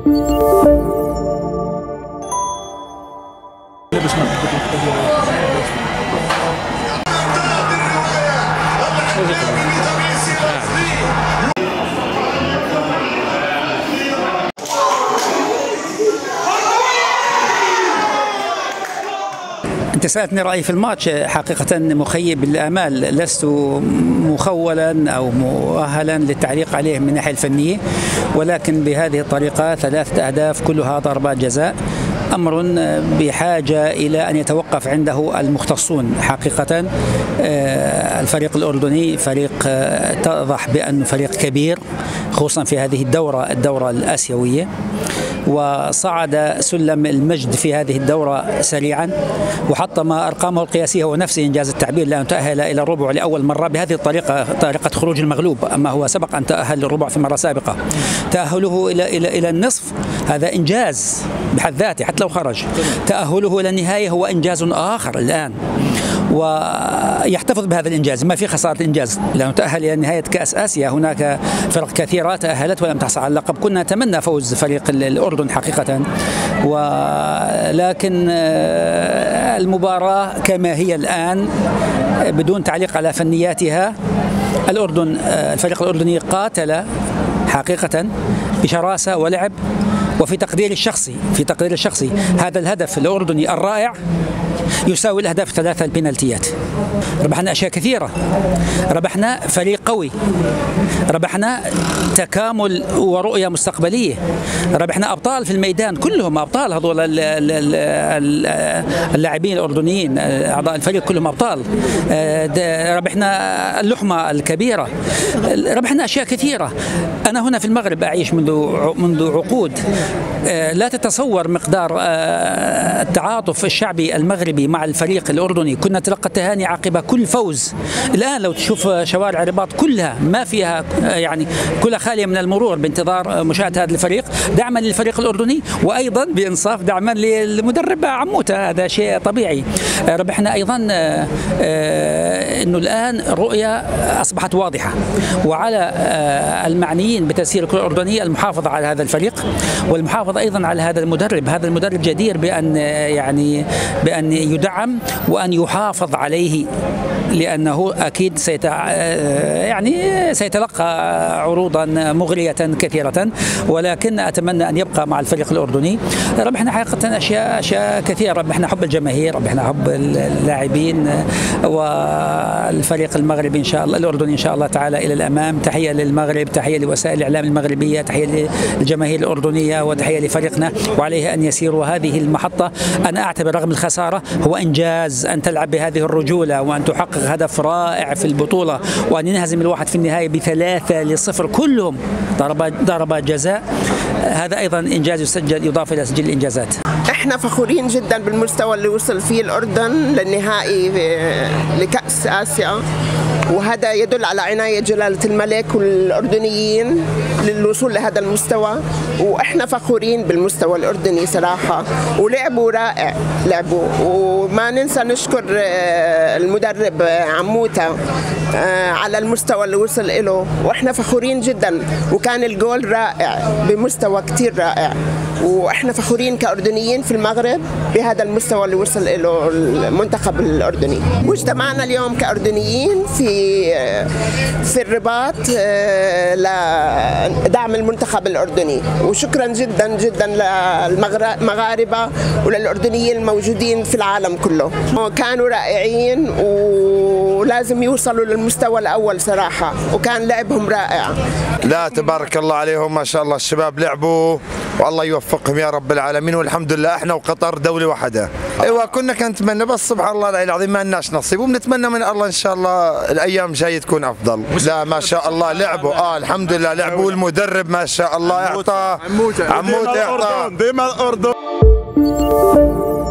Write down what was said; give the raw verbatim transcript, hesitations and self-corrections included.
أنت سألتني رأيي في الماتش، حقيقة مخيب الآمال، لست مخولا أو مؤهلا للتعليق عليه من الناحية الفنية، ولكن بهذه الطريقة ثلاثة أهداف كلها ضربات جزاء، أمر بحاجة إلى أن يتوقف عنده المختصون. حقيقة الفريق الأردني فريق تضح بأنه فريق كبير، خصوصا في هذه الدورة الدورة الآسيوية، وصعد سلم المجد في هذه الدورة سريعا وحطم أرقامه القياسية هو نفسه إنجاز التعبير، لأنه تأهل إلى الربع لأول مرة بهذه الطريقة، طريقة خروج المغلوب، أما هو سبق أن تأهل للربع في مرة سابقة. تأهله إلى إلى إلى النصف هذا إنجاز بحد ذاته حتى لو خرج. تأهله إلى النهاية هو إنجاز آخر الآن، ويحتفظ بهذا الإنجاز، ما في خسارة إنجاز، لأنه تأهل إلى نهاية كأس آسيا. هناك فرق كثيرة تأهلت ولم تحصل على اللقب، كنا نتمنى فوز فريق الأردن حقيقة، ولكن المباراة كما هي الآن بدون تعليق على فنياتها، الأردن الفريق الأردني قاتل حقيقة بشراسة ولعب، وفي تقديري الشخصي في تقديري الشخصي هذا الهدف الأردني الرائع يساوي الأهداف الثلاثة البنالتيات. ربحنا أشياء كثيرة، ربحنا فريق قوي، ربحنا تكامل ورؤية مستقبلية، ربحنا أبطال في الميدان، كلهم أبطال، هذول اللاعبين الأردنيين أعضاء الفريق كلهم أبطال. ربحنا اللحمة الكبيرة، ربحنا أشياء كثيرة. أنا هنا في المغرب أعيش منذ منذ عقود، لا تتصور مقدار التعاطف الشعبي المغربي مع الفريق الأردني. كنا نتلقى التهاني عقب كل فوز. الآن لو تشوف شوارع الرباط كلها ما فيها، يعني كلها خالية من المرور بانتظار مشاهدة هذا الفريق، دعما للفريق الأردني، وأيضا بإنصاف دعما للمدرب عموتة، هذا شيء طبيعي. ربحنا أيضا أنه الآن الرؤية أصبحت واضحة، وعلى المعنيين بتسيير الكرة الأردنية المحافظة على هذا الفريق، والمحافظة أيضا على هذا المدرب. هذا المدرب جدير بأن يعني بأن يدعم وأن يحافظ عليه، لأنه أكيد سيت يعني سيتلقى عروضا مغرية كثيرة، ولكن أتمنى أن يبقى مع الفريق الأردني. ربحنا حقيقة أشياء أشياء كثيرة، ربحنا حب الجماهير، ربحنا حب اللاعبين، والفريق المغربي إن شاء الله الأردني إن شاء الله تعالى إلى الأمام. تحية للمغرب، تحية لوسائل الإعلام المغربية، تحية للجماهير الأردنية، وتحية لفريقنا، وعليه أن يسير هذه المحطة. أنا أعتبر رغم الخسارة هو إنجاز أن تلعب بهذه الرجولة، وأن تحقق هدف رائع في البطولة، وأن ينهزم الواحد في النهاية بثلاثة لصفر كلهم ضربات ضربات جزاء. هذا أيضا إنجاز يسجل يضاف إلى سجل الإنجازات. احنا فخورين جدا بالمستوى اللي وصل فيه الأردن للنهائي لكأس آسيا، وهذا يدل على عناية جلالة الملك والأردنيين للوصول لهذا المستوى، وإحنا فخورين بالمستوى الأردني صراحة، ولعبوا رائع لعبوا. وما ننسى نشكر المدرب عموتة على المستوى اللي وصل له، وإحنا فخورين جدا، وكان الجول رائع بمستوى كتير رائع، وإحنا فخورين كأردنيين في المغرب بهذا المستوى اللي وصل له المنتخب الأردني. واجتمعنا اليوم كأردنيين في في الرباط لدعم المنتخب الأردني، وشكرا جدا جدا للمغاربة وللأردنيين الموجودين في العالم كله. كانوا رائعين ولازم يوصلوا للمستوى الأول صراحة، وكان لعبهم رائع. لا تبارك الله عليهم، ما شاء الله الشباب لعبوا، والله يوفقهم يا رب العالمين. والحمد لله احنا وقطر دولة واحدة. ايوه كنا كنتمنى، بس سبحان الله العظيم ما لناش نصيب، وبنتمنى من الله ان شاء الله الايام الجايه تكون افضل. لا ما شاء الله لعبوا، اه الحمد لله لعبوا، والمدرب ما شاء الله اعطى عموته اعطى ديما الأردن.